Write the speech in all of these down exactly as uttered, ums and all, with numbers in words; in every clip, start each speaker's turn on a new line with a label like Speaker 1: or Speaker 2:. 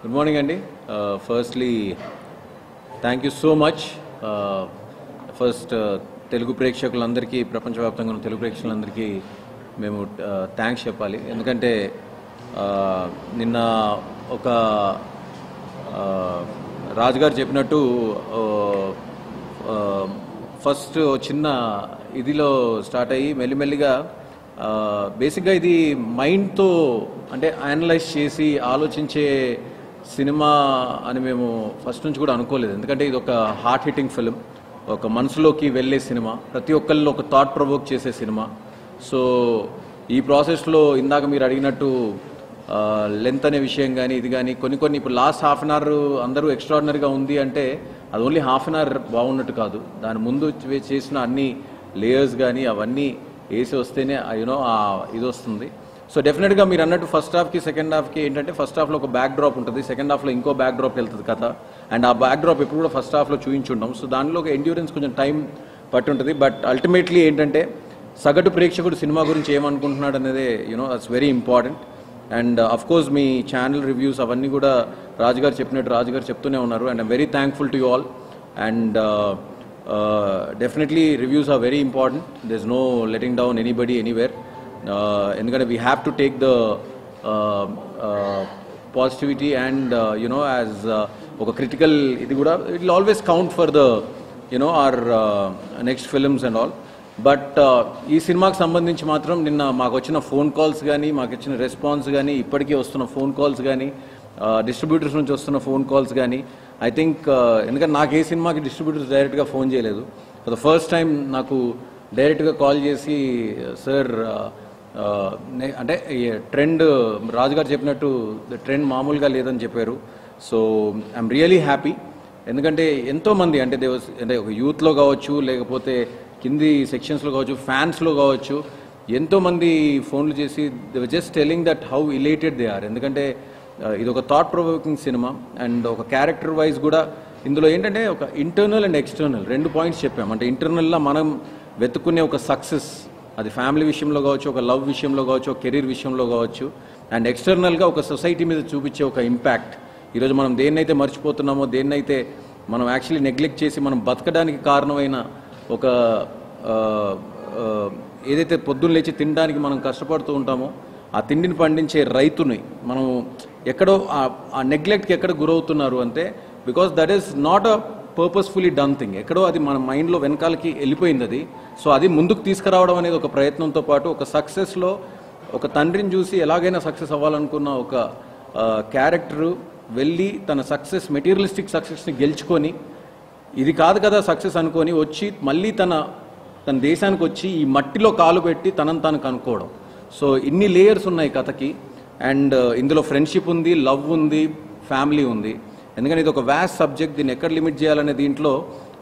Speaker 1: Good morning, Andy. Uh, firstly, thank you so much. Uh, first, Telugu ప్రేక్షకులందరికీ ప్రపంచవ్యాప్తంగా ఉన్న తెలుగు ప్రేక్షకులందరికీ మేము థ్యాంక్స్ చెప్పాలి. ఎందుకంటే నిన్న ఒక రాజుగారు చెప్పినట్టు ఫస్ట్ చిన్న ఇదిలో స్టార్ట్ అయ్యి మెల్లిమెల్లిగా బేసిక్గా ఇది మైండ్తో అంటే అనలైజ్ చేసి ఆలోచించే సినిమా అని మేము ఫస్ట్ నుంచి కూడా అనుకోలేదు. ఎందుకంటే ఇది ఒక హార్ట్ హిట్టింగ్ ఫిలిం, ఒక మనసులోకి వెళ్ళే సినిమా, ప్రతి ఒక్కరిలో ఒక థాట్ ప్రొవోక్ చేసే సినిమా. సో ఈ ప్రాసెస్లో ఇందాక మీరు అడిగినట్టు లెంత్ అనే విషయం కానీ ఇది కానీ కొన్ని కొన్ని ఇప్పుడు లాస్ట్ హాఫ్ అన్ అవర్ అందరూ ఎక్స్ట్రాడినరీగా ఉంది అంటే అది ఓన్లీ హాఫ్ అన్ అవర్ బాగున్నట్టు కాదు, దాని ముందు చేసిన అన్ని లేయర్స్ కానీ అవన్నీ వేసి వస్తేనే యూనో ఇది వస్తుంది. సో డెఫినెట్గా మీరు అన్నట్టు ఫస్ట్ హాఫ్కి సెకండ్ హాఫ్కి ఏంటంటే ఫస్ట్ హాఫ్లో ఒక బ్యాక్ డ్రాప్ ఉంటుంది, సెకండ్ హాఫ్లో ఇంకో బ్యాక్ డ్రాప్ వెళ్తుంది కథ. అండ్ ఆ బ్యాక్ డ్రాప్ ఎప్పుడు కూడా ఫస్ట్ హాఫ్లో చూపించుంటాం. సో దానిలో ఒక ఎండ్యూరెన్స్ కొంచెం టైం పట్టి ఉంటుంది. బట్ అల్టిమేట్లీ ఏంటంటే సగటు ప్రేక్షకుడు సినిమా గురించి ఏమనుకుంటున్నాడు అనేది you know that's very important. And of course మీ ఛానల్ రివ్యూస్ అవన్నీ కూడా రాజుగారు చెప్పినట్టు రాజుగారు చెప్తూనే ఉన్నారు. And I'm very thankful to you all. And definitely reviews are very important. There is no letting down anybody anywhere. ఎందుకంటే we have to take the positivity and you know as ఒక critical ఇది కూడా it will always count for the you know our next films and all. But ఈ సినిమాకి సంబంధించి మాత్రం నిన్న మాకు వచ్చిన ఫోన్ కాల్స్ కానీ మాకు వచ్చిన రెస్పాన్స్ కానీ ఇప్పటికీ వస్తున్న ఫోన్ కాల్స్ కానీ డిస్ట్రిబ్యూటర్స్ నుంచి వస్తున్న ఫోన్ కాల్స్ కానీ ఐ థింక్ ఎందుకంటే నాకు ఏ సినిమాకి డిస్ట్రిబ్యూటర్స్ డైరెక్ట్గా ఫోన్ చేయలేదు. ఫర్ ద ఫస్ట్ టైం నాకు డైరెక్ట్గా కాల్ చేసి సార్ అంటే ట్రెండ్ రాజుగారు చెప్పినట్టు ట్రెండ్ మామూలుగా లేదని చెప్పారు. So I'm really happy. ఎందుకంటే ఎంతోమంది అంటే దే వాస్ అంటే ఒక యూత్లో కావచ్చు, లేకపోతే కింది సెక్షన్స్లో కావచ్చు, ఫ్యాన్స్లో కావచ్చు, ఎంతోమంది ఫోన్లు చేసి they were just telling that how elated they are. ఎందుకంటే ఇది ఒక థాట్ ప్రొవోకింగ్ సినిమా అండ్ ఒక క్యారెక్టర్ వైజ్ కూడా ఇందులో ఏంటంటే ఒక ఇంటర్నల్ అండ్ ఎక్స్టర్నల్ రెండు పాయింట్స్ చెప్పాం. అంటే ఇంటర్నల్లా మనం వెతుక్కునే ఒక సక్సెస్, అది ఫ్యామిలీ విషయంలో కావచ్చు, ఒక లవ్ విషయంలో కావచ్చు, ఒక కెరీర్ విషయంలో కావచ్చు, అండ్ ఎక్స్టర్నల్గా ఒక సొసైటీ మీద చూపించే ఒక ఇంపాక్ట్. ఈరోజు మనం దేన్నైతే మర్చిపోతున్నామో, దేన్నైతే మనం యాక్చువల్లీ నెగ్లెక్ట్ చేసి మనం బతకడానికి కారణమైన ఒక ఏదైతే పొద్దున్న లేచి తినడానికి మనం కష్టపడుతూ ఉంటామో ఆ తిండిని పండించే రైతుని మనం ఎక్కడో ఆ నెగ్లెక్ట్కి ఎక్కడ గురవుతున్నారు అంటే because that is not a purposefully done thing. ఎక్కడో అది మన మైండ్లో వెనకాలకి వెళ్ళిపోయింది అది. సో అది ముందుకు తీసుకురావడం అనేది ఒక ప్రయత్నంతో పాటు ఒక సక్సెస్లో ఒక తండ్రిని చూసి ఎలాగైనా సక్సెస్ అవ్వాలనుకున్న ఒక క్యారెక్టరు వెళ్ళి తన సక్సెస్ మెటీరియలిస్టిక్ సక్సెస్ని గెలుచుకొని ఇది కాదు కదా సక్సెస్ అనుకొని వచ్చి మళ్ళీ తన తన దేశానికి వచ్చి ఈ మట్టిలో కాలు పెట్టి తనను తాను కనుక్కోవడం. సో ఇన్ని లేయర్స్ ఉన్నాయి కథకి. అండ్ ఇందులో ఫ్రెండ్షిప్ ఉంది, లవ్ ఉంది, ఫ్యామిలీ ఉంది. ఎందుకంటే ఇది ఒక వ్యాస్ట్ సబ్జెక్ట్, దీన్ని ఎక్కడ లిమిట్ చేయాలనే దీంట్లో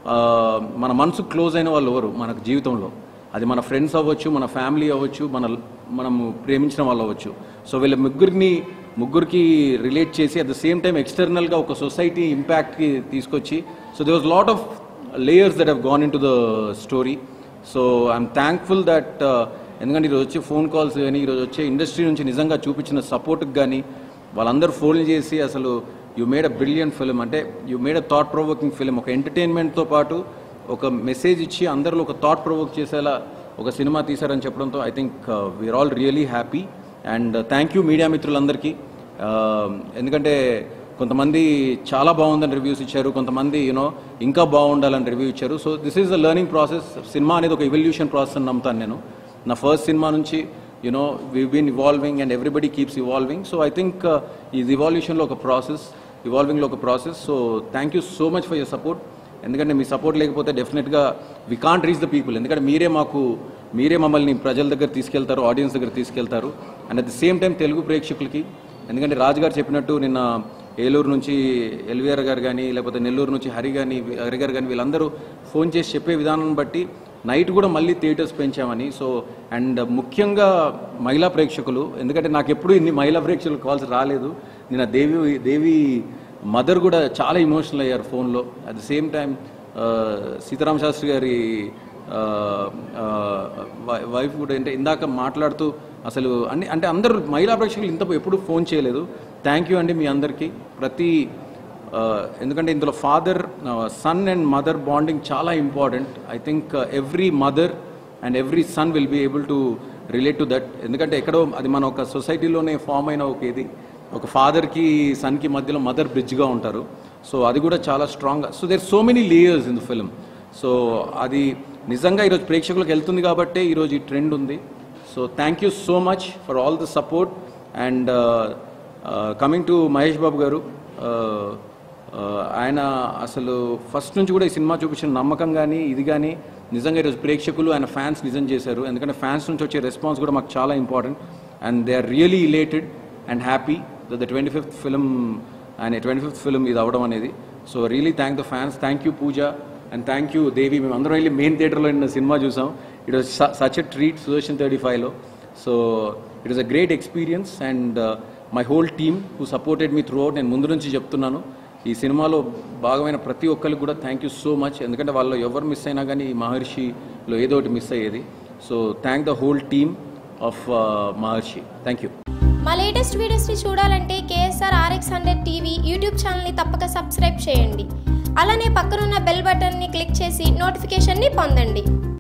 Speaker 1: మన మనసు క్లోజ్ అయిన వాళ్ళు ఎవరు మనకు జీవితంలో, అది మన ఫ్రెండ్స్ అవ్వచ్చు, మన ఫ్యామిలీ అవ్వచ్చు, మన మనము ప్రేమించిన వాళ్ళు అవ్వచ్చు. సో వీళ్ళ ముగ్గురిని ముగ్గురికి రిలేట్ చేసి అట్ ద సేమ్ టైం ఎక్స్టర్నల్గా ఒక సొసైటీ ఇంపాక్ట్కి తీసుకొచ్చి so they was lot of layers that have gone into the story. So I'm thankful that ఎందుకంటే ఈరోజు వచ్చే ఫోన్ కాల్స్ కానీ ఈరోజు వచ్చే ఇండస్ట్రీ నుంచి నిజంగా చూపించిన సపోర్ట్కి కానీ వాళ్ళందరూ ఫోన్లు చేసి అసలు you made a brilliant film, అంటే you made a thought provoking film, ఒక ఎంటర్టైన్మెంట్తో పాటు ఒక మెసేజ్ ఇచ్చి అందరిలో ఒక థాట్ ప్రొవోక్ చేసేలా ఒక సినిమా తీశారని చెప్పడంతో I think we are all really happy. And thank you media మిత్రులందరికీ. ఎందుకంటే కొంతమంది చాలా బాగుందని రివ్యూస్ ఇచ్చారు, కొంతమంది యూనో ఇంకా బాగుండాలని రివ్యూ ఇచ్చారు. So this is the learning process. Cinema అనేది ఒక ఎవల్యూషన్ ప్రాసెస్ అని నమ్ముతాను నేను. నా ఫస్ట్ సినిమా నుంచి you know we been evolving and everybody keeps evolving. So I think ఈ ఇవాల్యూషన్లో ఒక ప్రాసెస్, ఇవాల్వింగ్లో ఒక ప్రాసెస్. So thank you so much for your support. ఎందుకంటే మీ సపోర్ట్ లేకపోతే డెఫినెట్గా we can't reach the people. ఎందుకంటే మీరే మాకు మీరే మమ్మల్ని ప్రజల దగ్గర తీసుకెళ్తారు, ఆడియన్స్ దగ్గర తీసుకెళ్తారు. And at the same time Telugu ప్రేక్షకులకి, ఎందుకంటే రాజుగారు చెప్పినట్టు నిన్న ఏలూరు నుంచి ఎల్వీఆర్ గారు కానీ లేకపోతే నెల్లూరు నుంచి హరి కానీ హరి గారు కానీ వీళ్ళందరూ ఫోన్ చేసి చెప్పే విధానం బట్టి నైట్ కూడా మళ్ళీ థియేటర్స్ పెంచామని. సో అండ్ ముఖ్యంగా మహిళా ప్రేక్షకులు, ఎందుకంటే నాకు ఎప్పుడూ ఇన్ని మహిళా ప్రేక్షకులు కాల్స్ రాలేదు. నిన్న దేవి దేవి మదర్ కూడా చాలా ఇమోషనల్ అయ్యారు ఫోన్లో. At the same time Sitarama Sastri గారి వైఫ్ కూడా అంటే ఇందాక మాట్లాడుతూ అసలు అన్ని అంటే అందరూ మహిళా ప్రేక్షకులు ఇంత ఎప్పుడు ఫోన్ చేయలేదు. థ్యాంక్ యూ అండి మీ అందరికీ. ప్రతి ఎందుకంటే ఇందులో father son and mother bonding చాలా important. I think every mother and every son will be able to relate to that. ఎందుకంటే ఎక్కడో అది మన ఒక సొసైటీలోనే ఫామ్ అయిన ఒక ఇది, ఒక ఫాదర్కి సన్కి మధ్యలో మదర్ బ్రిడ్జ్గా ఉంటారు. సో అది కూడా చాలా strong. So there so many layers in the film. So అది నిజంగా ఈరోజు ప్రేక్షకులకు వెళ్తుంది కాబట్టే ఈరోజు ఈ ట్రెండ్ ఉంది. So thank you so much for all the support. And coming to Mahesh Babu గారు, ఆయన అసలు ఫస్ట్ నుంచి కూడా ఈ సినిమా చూపించిన నమ్మకం కానీ ఇది కానీ నిజంగా ఈరోజు ప్రేక్షకులు ఆయన ఫ్యాన్స్ నిజం చేశారు. ఎందుకంటే ఫ్యాన్స్ నుంచి వచ్చే రెస్పాన్స్ కూడా మాకు చాలా important. And they are really elated and happy the twenty fifth film ఆయన ట్వంటీ ఫిఫ్త్ ఫిలిం ఇది అవ్వడం అనేది. So really thank the fans. Thank you Pooja and thank you Devi. మేము అందరం వెళ్ళి మెయిన్ థియేటర్లో నిన్న సినిమా చూసాం. It was such a treat Sudarshan thirty ఫైవ్లో. So it was a great experience. And my whole team who supported me throughout. నేను ముందు నుంచి చెప్తున్నాను, ఈ సినిమాలో భాగమైన ప్రతి ఒక్కరికి కూడా థ్యాంక్ యూ సో మచ్. ఎందుకంటే వాళ్ళు ఎవరు మిస్ అయినా కానీ ఈ మహర్షిలో ఏదో ఒకటి మిస్ అయ్యేది. So thank the whole team of Maharshi. Thank you.
Speaker 2: మా లేటెస్ట్ వీడియోస్ని చూడాలంటే KSR RX hundred TV YouTube ఛానల్ని తప్పక సబ్స్క్రైబ్ చేయండి. అలానే పక్కనున్న బెల్ బటన్ని క్లిక్ చేసి నోటిఫికేషన్ని పొందండి.